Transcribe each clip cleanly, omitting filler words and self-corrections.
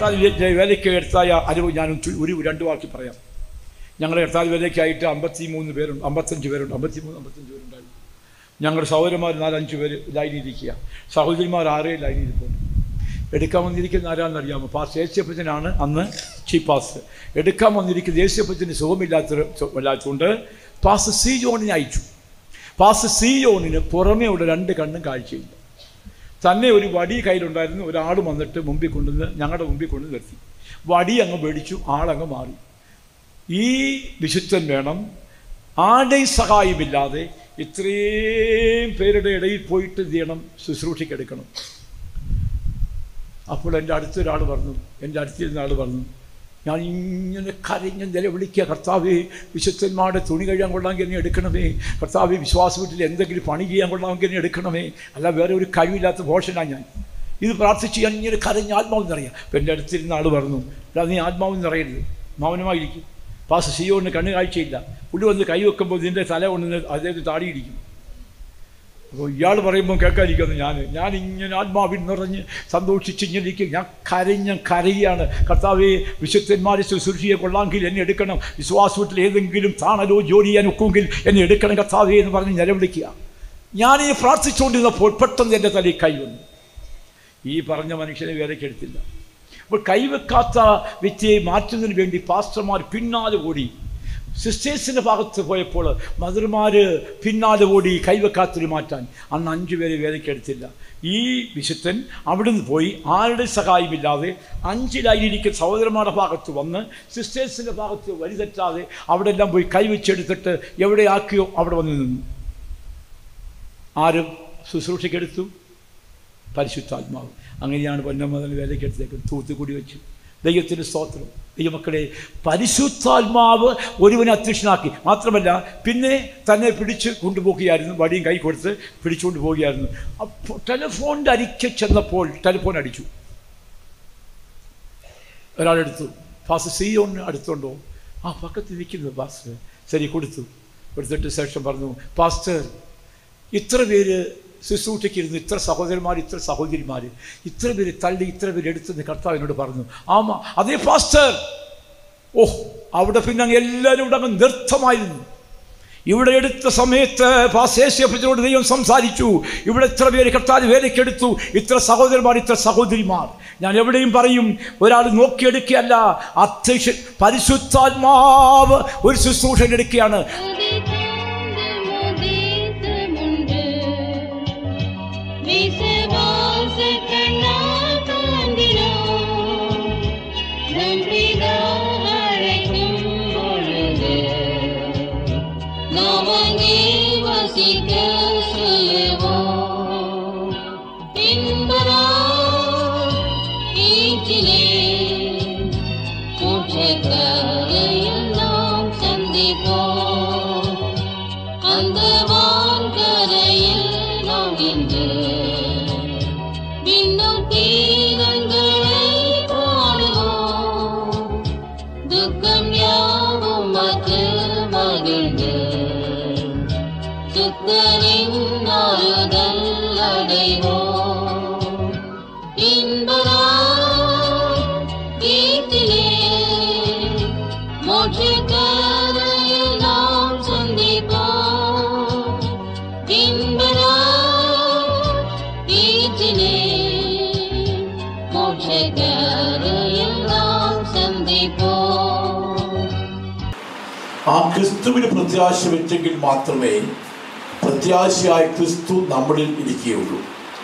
കർത്താവ് വേലയ്ക്ക് എടുത്തായ അനുഭവം ഞാൻ ഒരു 2 വാക്കി പറയാം. ഞങ്ങളുടെ കർത്താവ് വേലയ്ക്കായിട്ട് 53 പേരുണ്ട്, 55 പേരുണ്ട്, 53-55 പേരുണ്ടായിരുന്നു. ഞങ്ങളുടെ സഹോദരന്മാർ 4-5 പേര് ലൈനിരിക്കുക, സഹോദരിമാർ 6 ലൈനിരിപ്പുണ്ട്. എടുക്കാൻ വന്നിരിക്കുന്ന ആരാണെന്നറിയാമോ? പാസ്റ്റർ യേശപ്പച്ചനാണ് അന്ന് ചീഫ് പാസ്റ്റർ. എടുക്കാൻ വന്നിരിക്കുന്ന യേശപ്പച്ചന് സുഖമില്ലാത്തതുകൊണ്ട് പാസ്റ്റർ സി ജോണിനെ അയച്ചു. പാസ്റ്റർ സി ജോണിന് പുറമേ ഉള്ള 2 കണ്ണും കാഴ്ചയില്ല. തന്നെ ഒരു വടി കയ്യിലുണ്ടായിരുന്നു. ഒരാൾ വന്നിട്ട് ഞങ്ങളുടെ മുമ്പിൽ കൊണ്ട് നിർത്തി. വടി അങ്ങ് മേടിച്ചു, ആളങ്ങ് മാറി. ഈ വിശുദ്ധൻ വേണം ആരുടെയും സഹായമില്ലാതെ ഇത്രയും പേരുടെ ഇടയിൽ പോയിട്ട് എന്ത് ചെയ്യണം? ശുശ്രൂഷയ്ക്കെടുക്കണം. അപ്പോൾ എൻ്റെ അടുത്തിരുന്ന ആൾ പറഞ്ഞു, ഞാൻ ഇങ്ങനെ കരഞ്ഞ് നിലവിളിക്കുക, കർത്താവേ വിശുദ്ധന്മാരുടെ തുണി കഴിയാൻ കൊള്ളാമെങ്കിൽ എന്നെ എടുക്കണമേ, കർത്താവേ വിശ്വാസ വീട്ടിൽ എന്തെങ്കിലും പണി ചെയ്യാൻ കൊള്ളാമെങ്കിൽ എന്നെ എടുക്കണമേ, അല്ല വേറെ ഒരു കഴിവില്ലാത്ത ഭോഷനാണ് ഞാൻ. ഇത് പ്രാർത്ഥിച്ച് ഞാൻ ഇങ്ങനെ കരഞ്ഞ് ആത്മാവ് നിറയാം. അപ്പം എൻ്റെ അടുത്തിരുന്ന ആൾ പറഞ്ഞു, അല്ല നീ ആത്മാവ് നിറയരുത്, മൗനമായിരിക്കും. പാസ്റ്റർ സിയോന് കണ്ണ് കാഴ്ചയില്ല. പുള്ളി വന്ന് കൈ വെക്കുമ്പോൾ ഇതിൻ്റെ തല കൊണ്ട് അദ്ദേഹത്തെ താടിയിരിക്കും. അപ്പോൾ ഇയാൾ പറയുമ്പോൾ കേൾക്കാതിരിക്കുന്നു. ഞാൻ ഇങ്ങനെ ആത്മാവിൽ നിറഞ്ഞ് സന്തോഷിച്ച് ഇങ്ങനെ ഇരിക്കും. ഞാൻ കരയാണ്, കർത്താവേ വിശുദ്ധന്മാരെ ശുശ്രൂഷയെ കൊള്ളാമെങ്കിൽ എന്നെ എടുക്കണം, വിശ്വാസ വീട്ടിൽ ഏതെങ്കിലും താണലോ ജോലി ചെയ്യാൻ ഒക്കുമെങ്കിൽ എന്നെ എടുക്കണം കർത്താവേ എന്ന് പറഞ്ഞ് നിലവിളിക്കുക. ഞാനീ പ്രാർത്ഥിച്ചുകൊണ്ടിരുന്നപ്പോൾ പെട്ടെന്ന് എൻ്റെ തലയിൽ കൈ വന്നു. ഈ പറഞ്ഞ മനുഷ്യനെ വേലയ്ക്കെടുത്തില്ല. അപ്പോൾ കൈവെക്കാത്ത വ്യക്തിയെ മാറ്റുന്നതിന് വേണ്ടി പാസ്റ്റർമാർ പിന്നാലെ ഓടി. സിസ്റ്റേഴ്സിൻ്റെ ഭാഗത്ത് പോയപ്പോൾ മദർമാർ പിന്നാലെ ഓടി കൈവെക്കാത്തൊരു മാറ്റാൻ. അന്ന് 5 പേരെ വേലയ്ക്കെടുത്തില്ല. ഈ വിശുദ്ധൻ അവിടുന്ന് പോയി ആരുടെ സഹായമില്ലാതെ 5 ലൈനിരിക്കുന്ന സഹോദരന്മാരുടെ ഭാഗത്ത് വന്ന് സിസ്റ്റേഴ്സിൻ്റെ ഭാഗത്ത് വഴിതെറ്റാതെ അവിടെ എല്ലാം പോയി കൈവച്ചെടുത്തിട്ട് എവിടെ ആക്കിയോ അവിടെ വന്ന് നിന്നു. ആരും ശുശ്രൂഷയ്ക്കെടുത്തു? പരിശുദ്ധാത്മാവ്. അങ്ങനെയാണ് പൊന്നമ്മ വേലയ്ക്കെടുത്തേക്ക് തൂത്തുകൂടി വെച്ചു. ദൈവത്തിൻ്റെ സ്തോത്രം. ദൈവമക്കളെ, പരിശുദ്ധാത്മാവ് ഒരുവനെ അധ്യക്ഷനാക്കി. മാത്രമല്ല പിന്നെ തന്നെ പിടിച്ച് കൊണ്ടുപോകുകയായിരുന്നു, വടിയും കൈ കൊടുത്ത് പിടിച്ചുകൊണ്ട് പോവുകയായിരുന്നു. അപ്പോൾ ടെലിഫോണിൻ്റെ അരികെ ചെന്നപ്പോൾ ടെലിഫോൺ അടിച്ചു. ഒരാളെടുത്തു. പാസ്റ്റർ സിയോൺ അടുത്തുണ്ടോ? ആ പക്കത്ത് നിൽക്കുന്നത് പാസ്റ്റർ. ശരി, കൊടുത്തിട്ട് ശേഷം പറഞ്ഞു, പാസ്റ്റർ ഇത്ര പേര് ശുശ്രൂഷയ്ക്കിരുന്നു, ഇത്ര സഹോദരന്മാർ, ഇത്ര സഹോദരിമാർ, ഇത്ര പേര് തള്ളി, ഇത്ര പേര് എടുത്തെന്ന് കർത്താവിനോട് പറഞ്ഞു. ആമാ, അതേ പാസ്റ്റർ. അവിടെ പിന്നെ അങ്ങ് എല്ലാവരും ഇവിടെ അങ്ങ് നൃത്തമായിരുന്നു. ഇവിടെ എടുത്ത സമയത്ത് പാസ്റ്റേഴ്സിനോട് ദൈവം സംസാരിച്ചു. ഇവിടെ ഇത്ര പേര് കർത്താവ് വേലയ്ക്കെടുത്തു, ഇത്ര സഹോദരന്മാർ, ഇത്ര സഹോദരിമാർ. ഞാൻ എവിടെയും പറയും, ഒരാൾ നോക്കിയെടുക്കുകയല്ല, അധ്യക്ഷൻ പരിശുദ്ധാത്മാവ് ഒരു ശുശ്രൂഷ എടുക്കുകയാണ്. ആ ക്രിസ്തുവിന് പ്രത്യാശ വെച്ചെങ്കിൽ മാത്രമേ പ്രത്യാശയായ ക്രിസ്തു നമ്മളിൽ ഇരിക്കുകയുള്ളൂ.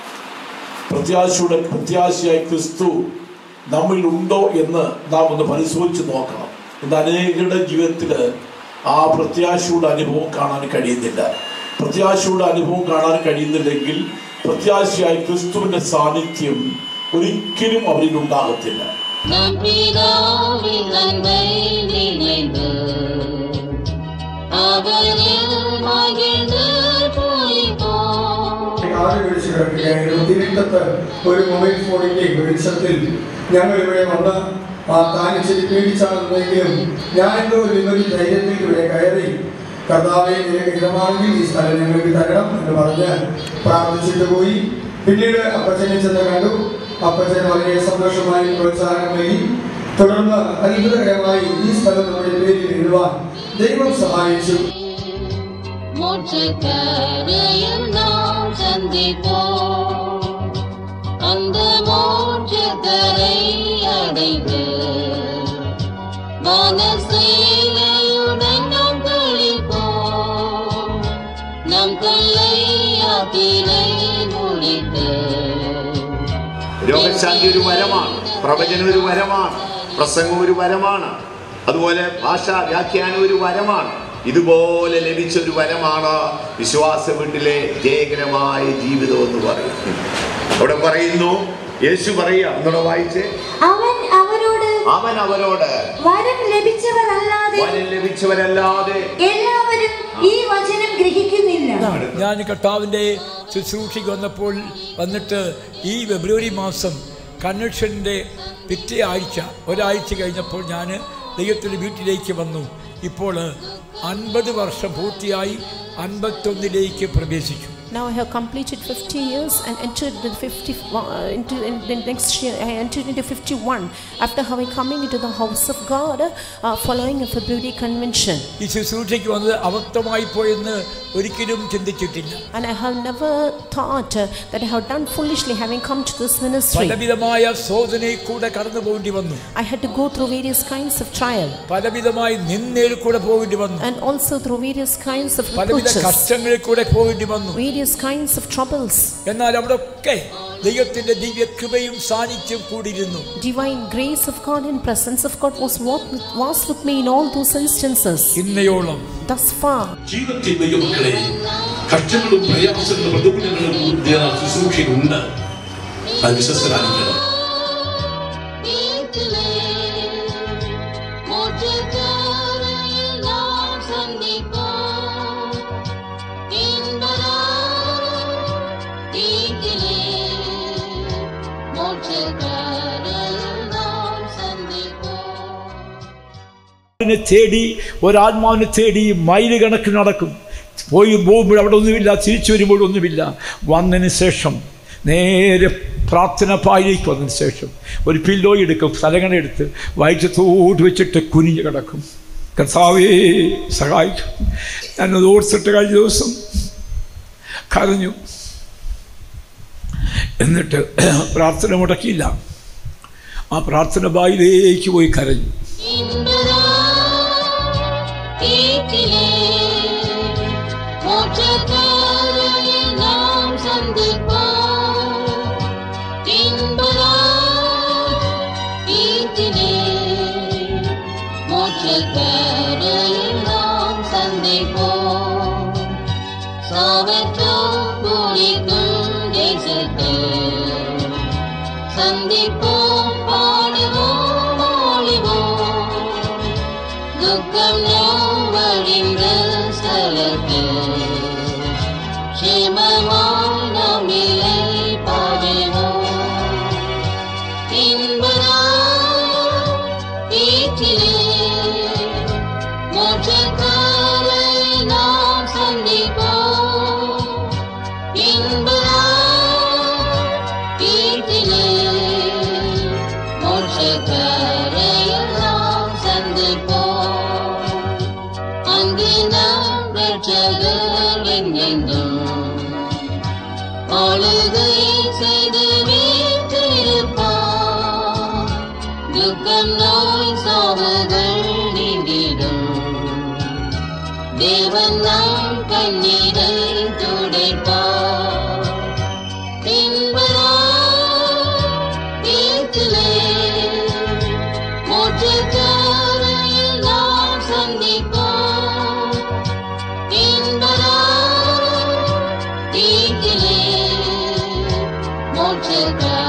പ്രത്യാശയായ ക്രിസ്തു നമ്മളിൽ ഉണ്ടോ എന്ന് നാം ഒന്ന് പരിശോധിച്ച് നോക്കണം. ഇന്ന് അനേകരുടെ ജീവിതത്തിൽ ആ പ്രത്യാശയുടെ അനുഭവം കാണാൻ കഴിയുന്നില്ല. പ്രത്യാശയുടെ അനുഭവം കാണാൻ കഴിയുന്നില്ലെങ്കിൽ പ്രത്യാശയായ ക്രിസ്തുവിന്റെ സാന്നിധ്യം ഒരിക്കലും അവരിൽ ഉണ്ടാകത്തില്ല. ഒരു മൊബൈൽ ഫോണിന്റെ വെളിച്ചത്തിൽ ഞങ്ങൾ ഇവിടെ വന്ന് താനിച്ചിരി പേടിച്ചാണെന്നെങ്കിലും ഞാൻ എന്തോ ഒരു ധൈര്യത്തിൽ ഇവിടെ കയറി കർത്താവെ നിനക്ക് ഇടമാണെങ്കിൽ ഈ സ്ഥലം ഞങ്ങൾക്ക് തരണം എന്ന് പറഞ്ഞ് പ്രാർത്ഥിച്ചിട്ട് പോയി. പിന്നീട് അപ്പച്ചനെ ചെന്ന് കണ്ടു. അപ്പച്ചന് വളരെ സന്തോഷമായി പ്രോത്സാഹനം നൽകി. തുടർന്ന് അത്ഭുതകരമായി ഈ സ്ഥലം നമ്മുടെ പേരിൽ എഴുതുവാൻ ദൈവം സഹായിച്ചു. രോഗശാന്തി ഒരു വരമാണ്, പ്രവചനം ഒരു വരമാണ്, പ്രസംഗം ഒരു വരമാണ്, അതുപോലെ ഭാഷാ വ്യാഖ്യാനം ഒരു വരമാണ്. ഇതുപോലെ ലഭിച്ച ഒരു വരമാണ് വിശ്വാസ വീട്ടിലെ ജയകരമായ ജീവിതം എന്ന് പറയുന്നത്. അവിടെ പറയുന്നു, യേശു പറയുക, എന്നോട് വായിച്ചേ, അവൻ അവരോട് വരം ലഭിച്ചവരല്ലാതെ എല്ലാവരും ഈ വചനം ഗ്രഹിക്കുന്നില്ല. ഞാൻ കർത്താവിൻ്റെ ശുശ്രൂഷയ്ക്ക് വന്നിട്ട് ഈ ഫെബ്രുവരി മാസം കൺവെൻഷൻ്റെ പിറ്റേ ഒരാഴ്ച കഴിഞ്ഞപ്പോൾ ഞാൻ ദൈവത്തിൻ്റെ വീട്ടിലേക്ക് വന്നു. ഇപ്പോൾ 50 വർഷം പൂർത്തിയായി 51ലേക്ക് പ്രവേശിച്ചു. Now I have completed 50 years and entered the 50 into the next year. I entered into 51 after having coming into the house of God following a February convention. ഈ ശുശ്രൂഷയ്ക്ക് വന്നത് അബദ്ധമായി പോയെന്ന് ഒരിക്കലും ചിന്തിച്ചിട്ടില്ല. And I have never thought that I have done foolishly having come to this ministry. പലവിധമായ ശോധനയിൽ കൂടെ കടന്നു പോകേണ്ടി വന്നു. I had to go through various kinds of trial. പലവിധമായ നിന്ദയിൽ കൂടെ പോകേണ്ടി വന്നു. And also through various kinds of പലവിധ കഷ്ടങ്ങളിൽ കൂടെ പോകേണ്ടി വന്നു. Various kinds of troubles. എന്നാൽ അവിടെയൊക്കെ ദൈവത്തിന്റെ ദിവ്യ കൃപയും സാന്നിധ്യം കൂടിയിരുന്നു. Divine grace of God and presence of God was with me in all those instances. ഇന്നയോളം thus far. ജീവിതത്തിൽ ദൈവമക്കളെ കഷ്ടങ്ങളും പ്രയാസങ്ങളും പ്രതികൂലങ്ങളും ശുശ്രൂഷയുണ്ട്. അത് വിശ്വസ്തരായിരിക്കണം. തേടി ഒരാത്മാവിനെ തേടി മൈല് കണക്കിന് നടക്കും. പോകുമ്പോൾ അവിടെ ഒന്നുമില്ല, തിരിച്ചു വരുമ്പോഴൊന്നുമില്ല. വന്നതിന് ശേഷം നേരെ പ്രാർത്ഥന പായിലേക്ക് വന്നതിന് ശേഷം ഒരു പില്ലോ എടുക്കും, തലകണ എടുത്ത് വയറ്റത്തോട് വെച്ചിട്ട് കുനിഞ്ഞ് കിടക്കും. കർത്താവേ സഹായിക്കും. ഞാനത് ഓർത്തിട്ട് കഴിഞ്ഞ ദിവസം കരഞ്ഞു. എന്നിട്ട് പ്രാർത്ഥന മുടക്കിയില്ല, ആ പ്രാർത്ഥന ബായിലേക്ക് പോയി കരഞ്ഞു. Mocha